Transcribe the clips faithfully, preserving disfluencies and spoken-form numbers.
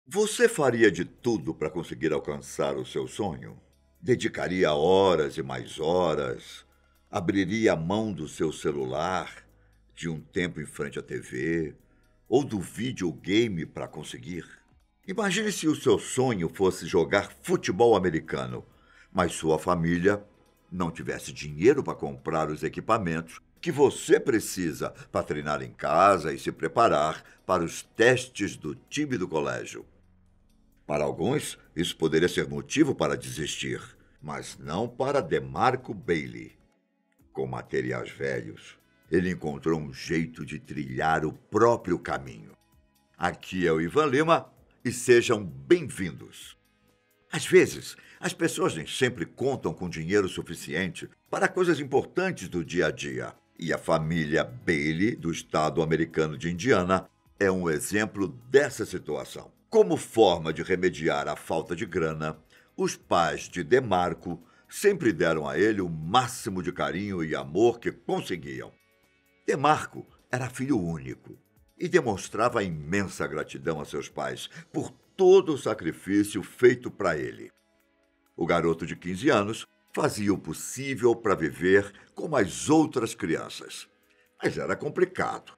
Você faria de tudo para conseguir alcançar o seu sonho? Dedicaria horas e mais horas? Abriria mão do seu celular, de um tempo em frente à T V ou do videogame para conseguir? Imagine se o seu sonho fosse jogar futebol americano, mas sua família não tivesse dinheiro para comprar os equipamentos que você precisa para treinar em casa e se preparar para os testes do time do colégio. Para alguns, isso poderia ser motivo para desistir, mas não para DeMarco Bailey. Com materiais velhos, ele encontrou um jeito de trilhar o próprio caminho. Aqui é o Ivan Lima e sejam bem-vindos. Às vezes, as pessoas nem sempre contam com dinheiro suficiente para coisas importantes do dia a dia. E a família Bailey, do estado americano de Indiana, é um exemplo dessa situação. Como forma de remediar a falta de grana, os pais de DeMarco sempre deram a ele o máximo de carinho e amor que conseguiam. DeMarco era filho único e demonstrava imensa gratidão a seus pais por todo o sacrifício feito para ele. O garoto de quinze anos fazia o possível para viver como as outras crianças, mas era complicado.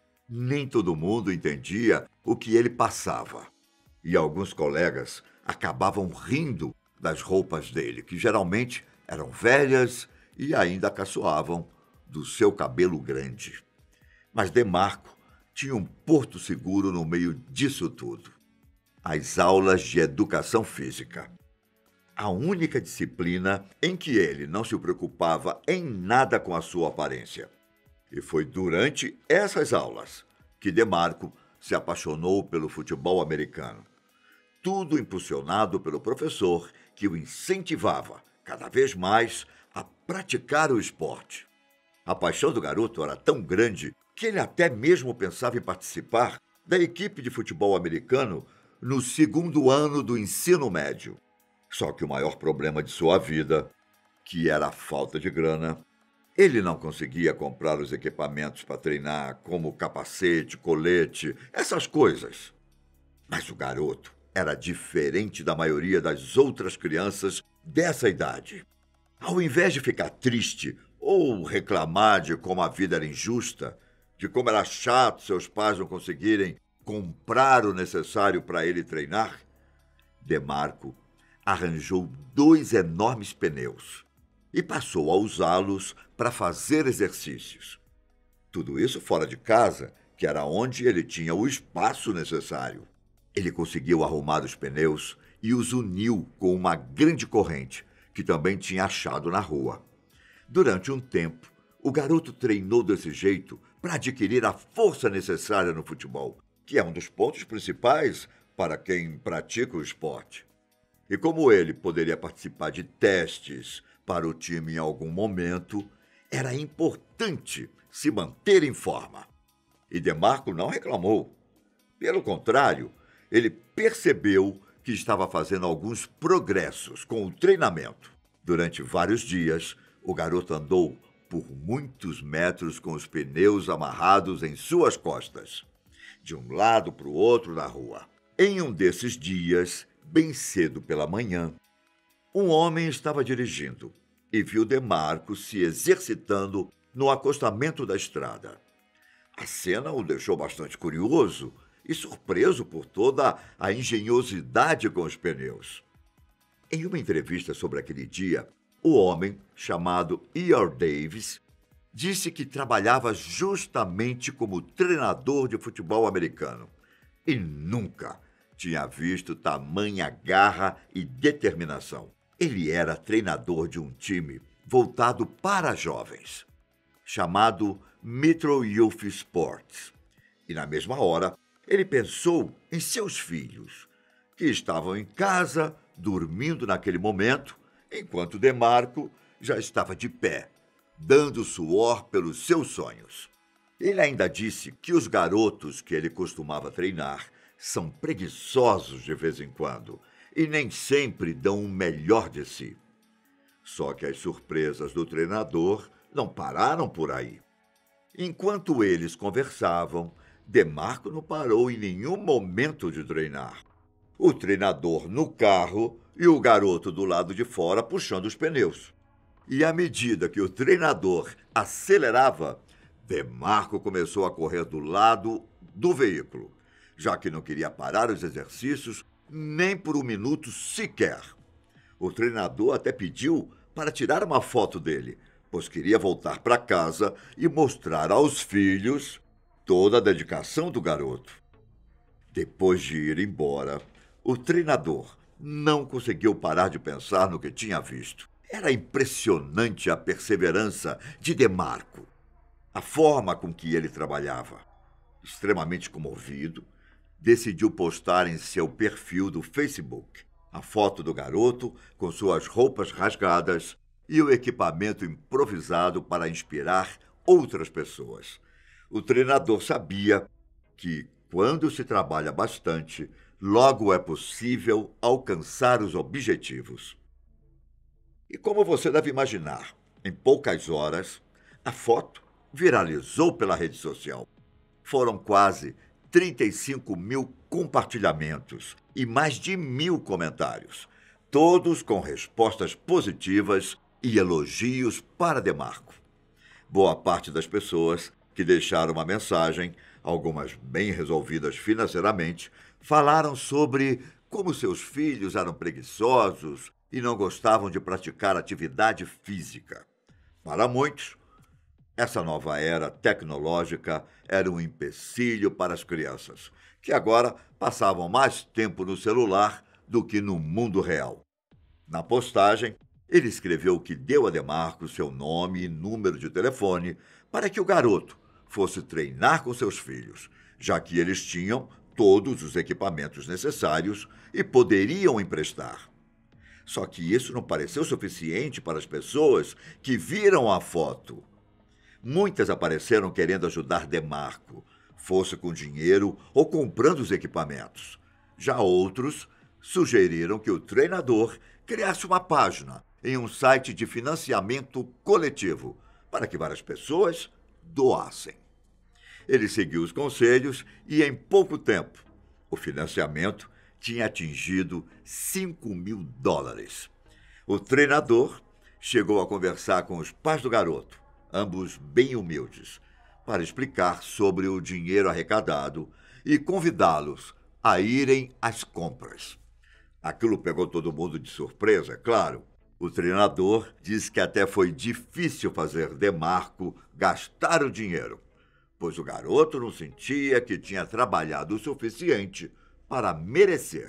Nem todo mundo entendia o que ele passava. E alguns colegas acabavam rindo das roupas dele, que geralmente eram velhas e ainda caçoavam do seu cabelo grande. Mas DeMarco tinha um porto seguro no meio disso tudo: as aulas de educação física. A única disciplina em que ele não se preocupava em nada com a sua aparência. E foi durante essas aulas que DeMarco se apaixonou pelo futebol americano. Tudo impulsionado pelo professor, que o incentivava cada vez mais a praticar o esporte. A paixão do garoto era tão grande que ele até mesmo pensava em participar da equipe de futebol americano no segundo ano do ensino médio. Só que o maior problema de sua vida, que era a falta de grana, ele não conseguia comprar os equipamentos para treinar, como capacete, colete, essas coisas. Mas o garoto era diferente da maioria das outras crianças dessa idade. Ao invés de ficar triste ou reclamar de como a vida era injusta, de como era chato seus pais não conseguirem comprar o necessário para ele treinar, DeMarco arranjou dois enormes pneus e passou a usá-los para fazer exercícios. Tudo isso fora de casa, que era onde ele tinha o espaço necessário. Ele conseguiu arrumar os pneus e os uniu com uma grande corrente, que também tinha achado na rua. Durante um tempo, o garoto treinou desse jeito para adquirir a força necessária no futebol, que é um dos pontos principais para quem pratica o esporte. E como ele poderia participar de testes para o time em algum momento, era importante se manter em forma. E DeMarco não reclamou. Pelo contrário, ele percebeu que estava fazendo alguns progressos com o treinamento. Durante vários dias, o garoto andou por muitos metros com os pneus amarrados em suas costas, de um lado para o outro da rua. Em um desses dias, bem cedo pela manhã, um homem estava dirigindo e viu DeMarco se exercitando no acostamento da estrada. A cena o deixou bastante curioso e surpreso por toda a engenhosidade com os pneus. Em uma entrevista sobre aquele dia, o homem, chamado Earl Davis, disse que trabalhava justamente como treinador de futebol americano e nunca tinha visto tamanha garra e determinação. Ele era treinador de um time voltado para jovens, chamado Metro Youth Sports. E na mesma hora, ele pensou em seus filhos, que estavam em casa, dormindo naquele momento, enquanto DeMarco já estava de pé, dando suor pelos seus sonhos. Ele ainda disse que os garotos que ele costumava treinar são preguiçosos de vez em quando e nem sempre dão o melhor de si. Só que as surpresas do treinador não pararam por aí. Enquanto eles conversavam, DeMarco não parou em nenhum momento de treinar. o treinador no carro e o garoto do lado de fora puxando os pneus. E à medida que o treinador acelerava, Demarco começou a correr do lado do veículo, já que não queria parar os exercícios nem por um minuto sequer. O treinador até pediu para tirar uma foto dele, pois queria voltar para casa e mostrar aos filhos toda a dedicação do garoto. Depois de ir embora, o treinador não conseguiu parar de pensar no que tinha visto. Era impressionante a perseverança de Demarco, a forma com que ele trabalhava. Extremamente comovido, decidiu postar em seu perfil do Facebook a foto do garoto com suas roupas rasgadas e o equipamento improvisado para inspirar outras pessoas. O treinador sabia que, quando se trabalha bastante, logo é possível alcançar os objetivos. E como você deve imaginar, em poucas horas, a foto viralizou pela rede social. Foram quase trinta e cinco mil compartilhamentos e mais de mil comentários, todos com respostas positivas e elogios para Demarco. Boa parte das pessoas que deixaram uma mensagem, algumas bem resolvidas financeiramente, falaram sobre como seus filhos eram preguiçosos e não gostavam de praticar atividade física. Para muitos, essa nova era tecnológica era um empecilho para as crianças, que agora passavam mais tempo no celular do que no mundo real. Na postagem, ele escreveu que deu a Demarco seu nome e número de telefone para que o garoto fosse treinar com seus filhos, já que eles tinham todos os equipamentos necessários e poderiam emprestar. Só que isso não pareceu suficiente para as pessoas que viram a foto. Muitas apareceram querendo ajudar Demarco, fosse com dinheiro ou comprando os equipamentos. Já outros sugeriram que o treinador criasse uma página em um site de financiamento coletivo para que várias pessoas doassem. Ele seguiu os conselhos e, em pouco tempo, o financiamento tinha atingido cinco mil dólares. O treinador chegou a conversar com os pais do garoto, ambos bem humildes, para explicar sobre o dinheiro arrecadado e convidá-los a irem às compras. Aquilo pegou todo mundo de surpresa, é claro. O treinador disse que até foi difícil fazer Demarco gastar o dinheiro, pois o garoto não sentia que tinha trabalhado o suficiente para merecer.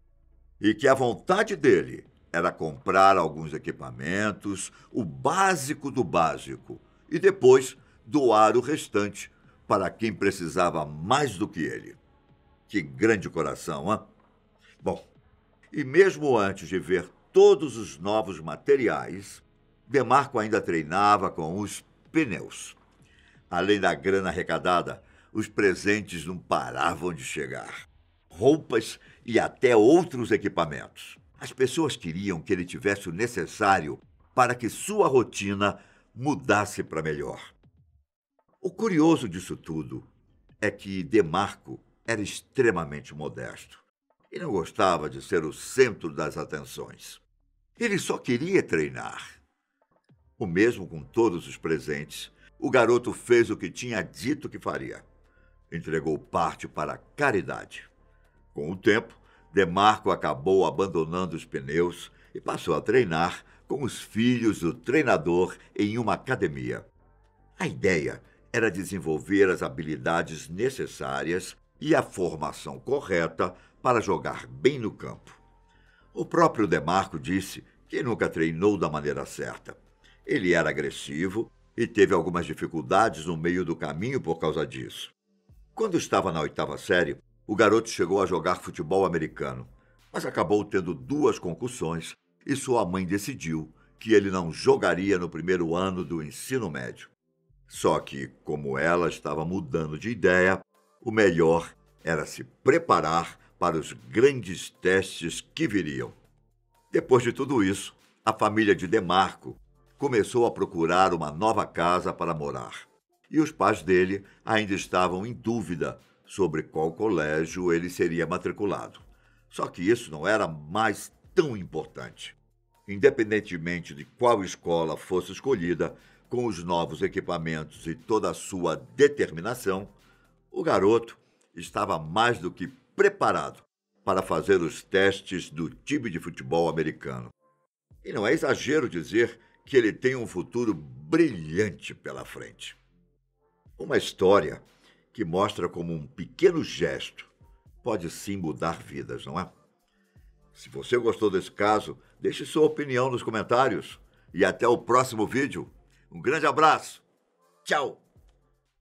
E que a vontade dele era comprar alguns equipamentos, o básico do básico, e depois doar o restante para quem precisava mais do que ele. Que grande coração, hã? Bom, e mesmo antes de ver todos os novos materiais, Demarco ainda treinava com os pneus. Além da grana arrecadada, os presentes não paravam de chegar. Roupas e até outros equipamentos. As pessoas queriam que ele tivesse o necessário para que sua rotina mudasse para melhor. O curioso disso tudo é que Demarco era extremamente modesto e não gostava de ser o centro das atenções. Ele só queria treinar. O mesmo com todos os presentes, o garoto fez o que tinha dito que faria. Entregou parte para a caridade. Com o tempo, Demarco acabou abandonando os pneus e passou a treinar com os filhos do treinador em uma academia. A ideia era desenvolver as habilidades necessárias e a formação correta para jogar bem no campo. O próprio Demarco disse que nunca treinou da maneira certa. Ele era agressivo e teve algumas dificuldades no meio do caminho por causa disso. Quando estava na oitava série, o garoto chegou a jogar futebol americano, mas acabou tendo duas concussões e sua mãe decidiu que ele não jogaria no primeiro ano do ensino médio. Só que, como ela estava mudando de ideia, o melhor era se preparar para os grandes testes que viriam. Depois de tudo isso, a família de Demarco começou a procurar uma nova casa para morar. E os pais dele ainda estavam em dúvida sobre qual colégio ele seria matriculado. Só que isso não era mais tão importante. Independentemente de qual escola fosse escolhida, com os novos equipamentos e toda a sua determinação, o garoto estava mais do que preparado para fazer os testes do time de futebol americano. E não é exagero dizer que ele tem um futuro brilhante pela frente. Uma história que mostra como um pequeno gesto pode sim mudar vidas, não é? Se você gostou desse caso, deixe sua opinião nos comentários. E até o próximo vídeo. Um grande abraço. Tchau!